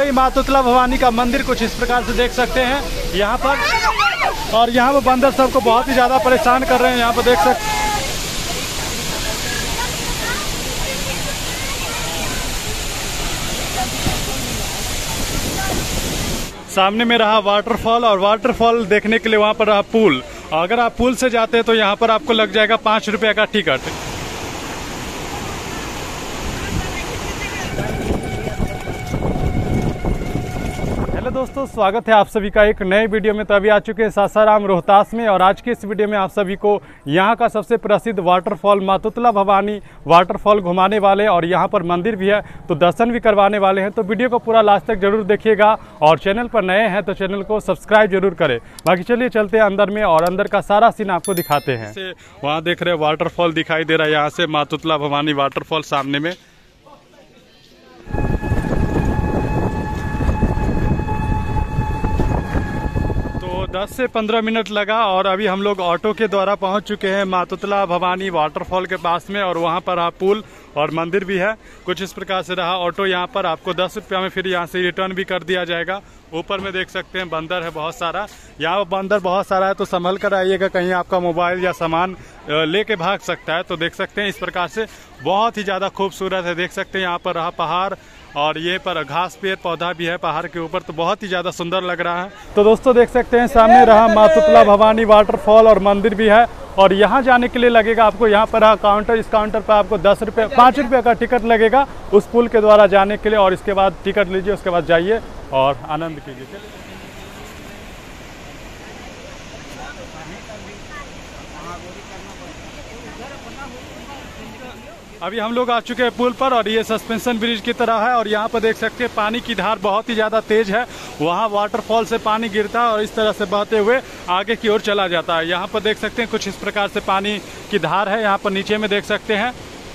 तो ये मातुतला भवानी का मंदिर कुछ इस प्रकार से देख सकते हैं यहाँ पर। और यहाँ पर बंदर सबको बहुत ही ज़्यादा परेशान कर रहे हैं, यहाँ पर देख सकते हैं। सामने में रहा वाटरफॉल, और वाटरफॉल देखने के लिए वहाँ पर रहा पुल। अगर आप पुल से जाते हैं तो यहाँ पर आपको लग जाएगा 5 रुपये का टिकट। हेलो दोस्तों, स्वागत है आप सभी का एक नए वीडियो में। तो अभी आ चुके हैं सासाराम रोहतास में, और आज के इस वीडियो में आप सभी को यहाँ का सबसे प्रसिद्ध वाटरफॉल मातुतला भवानी वाटरफॉल घुमाने वाले, और यहाँ पर मंदिर भी है तो दर्शन भी करवाने वाले हैं। तो वीडियो को पूरा लास्ट तक जरूर देखिएगा, और चैनल पर नए हैं तो चैनल को सब्सक्राइब जरूर करें। बाकी चलिए चलते हैं अंदर में, और अंदर का सारा सीन आपको दिखाते हैं। वहाँ देख रहे हैं वाटरफॉल दिखाई दे रहा है, यहाँ से मातुतला भवानी वाटरफॉल सामने में। 10 से 15 मिनट लगा, और अभी हम लोग ऑटो के द्वारा पहुंच चुके हैं मातुतला भवानी वाटरफॉल के पास में। और वहां पर पुल और मंदिर भी है। कुछ इस प्रकार से रहा ऑटो यहाँ पर, आपको 10 रुपया में फिर यहाँ से रिटर्न भी कर दिया जाएगा। ऊपर में देख सकते हैं बंदर है बहुत सारा, यहाँ बंदर बहुत सारा है, तो संभल कर आइएगा, कहीं आपका मोबाइल या सामान लेके भाग सकता है। तो देख सकते हैं इस प्रकार से बहुत ही ज़्यादा खूबसूरत है। देख सकते हैं यहाँ पर रहा पहाड़, और ये पर घास पेड़ पौधा भी है पहाड़ के ऊपर, तो बहुत ही ज़्यादा सुंदर लग रहा है। तो दोस्तों देख सकते हैं सामने रहा मातुतला भवानी वाटरफॉल और मंदिर भी है। और यहाँ जाने के लिए लगेगा आपको, यहाँ पर रहा काउंटर, इस काउंटर पर आपको 10 रुपये 5 रुपये का टिकट लगेगा उस पुल के द्वारा जाने के लिए। और इसके बाद टिकट लीजिए, उसके बाद जाइए और आनंद कीजिए। अभी हम लोग आ चुके हैं पुल पर, और ये सस्पेंशन ब्रिज की तरह है। और यहाँ पर देख सकते हैं पानी की धार बहुत ही ज़्यादा तेज है, वहाँ वाटरफॉल से पानी गिरता है और इस तरह से बहते हुए आगे की ओर चला जाता है। यहाँ पर देख सकते हैं कुछ इस प्रकार से पानी की धार है, यहाँ पर नीचे में देख सकते हैं।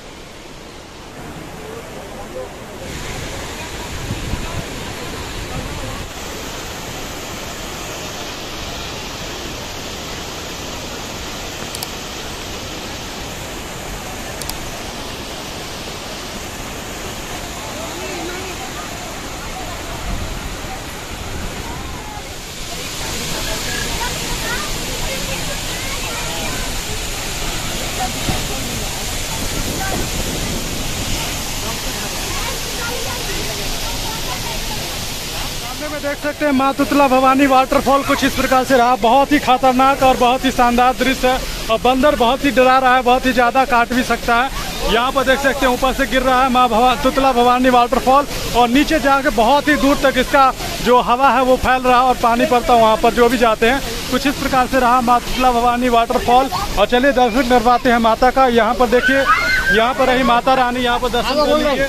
में देख सकते हैं मातुतला भवानी वाटरफॉल कुछ इस प्रकार से रहा। बहुत ही खतरनाक और बहुत ही शानदार दृश्य है, और बंदर बहुत ही डरा रहा है, बहुत ही ज्यादा काट भी सकता है। यहाँ पर देख सकते हैं ऊपर से गिर रहा है मातुतला भवानी वाटरफॉल, और नीचे जाके बहुत ही दूर तक इसका जो हवा है वो फैल रहा है, और पानी पड़ता है वहाँ पर जो भी जाते हैं। कुछ इस प्रकार से रहा मातुतला भवानी वाटरफॉल। और चलिए दर्शन करवाते हैं माता का। यहाँ पर देखिए, यहाँ पर रही माता रानी, यहाँ पर दर्शन कर लीजिए।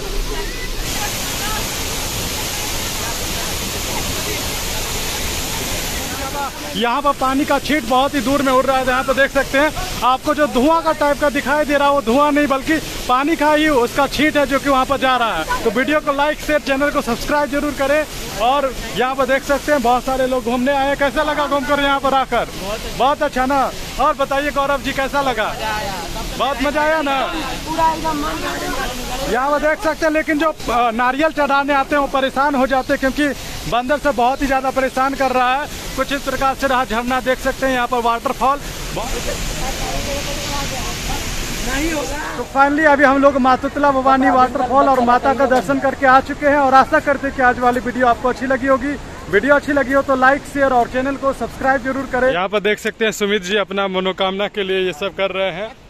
यहाँ पर पानी का छींट बहुत ही दूर में उड़ रहा है। यहाँ पर देख सकते हैं आपको जो धुआं का टाइप का दिखाई दे रहा है वो धुआं नहीं बल्कि पानी का ही उसका छींट है जो कि वहाँ पर जा रहा है। तो वीडियो को लाइक शेयर, चैनल को सब्सक्राइब जरूर करें। और यहाँ पर देख सकते हैं बहुत सारे लोग घूमने आए। कैसा लगा घूमकर यहाँ पर आकर? बहुत अच्छा ना। और बताइए गौरव जी कैसा लगा? बहुत मजा आया ना? यहाँ पर देख सकते हैं, लेकिन जो नारियल चढ़ाने आते हैं वो परेशान हो जाते हैं, क्योंकि बंदर से बहुत ही ज़्यादा परेशान कर रहा है। कुछ इस प्रकार से रहा झरना, देख सकते हैं यहाँ पर वाटरफॉल। तो फाइनली अभी हम लोग मातुतला भवानी वाटरफॉल और माता का दर्शन करके आ चुके हैं, और आशा करते हैं कि आज वाली वीडियो आपको अच्छी लगी होगी। वीडियो अच्छी लगी हो तो लाइक शेयर और चैनल को सब्सक्राइब जरूर करें। यहाँ पर देख सकते हैं सुमित जी अपना मनोकामना के लिए ये सब कर रहे हैं।